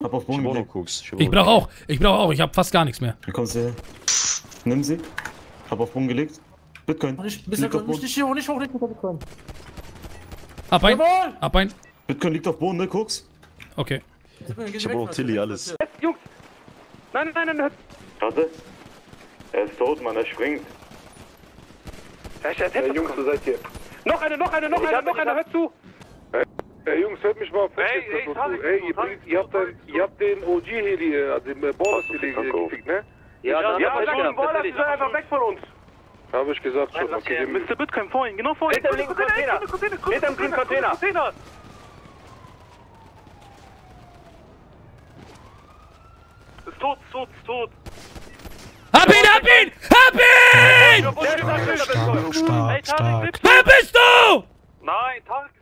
Hab auf Boden gelegt. Ich brauch auch. Ich hab fast gar nichts mehr. Hier kommst du her. Nimm sie. Hab auf Boden gelegt. Bitcoin. Nicht hier hoch, nicht Bitcoin. Ab ein. Bitcoin liegt auf Boden, ne? Guck's. Okay. Ich hab auch Tilly, alles. Jungs! Nein! Warte. Er ist tot, Mann, er springt. Jungs, wo seid ihr? Noch einer, hört zu! Ey Jungs, hört mich mal auf. Ey, ihr habt den OG-Heli, den Ballast-Heli gefickt, ne? Ja, den Ballast ist einfach weg von uns! Habe ich gesagt schon, okay. Mr. Bitcoin vor Ihnen, genau vor Ihnen! Hinter dem Container! Ist tot! Hab ihn! Stark! Wer bist du? Nein, Tarek!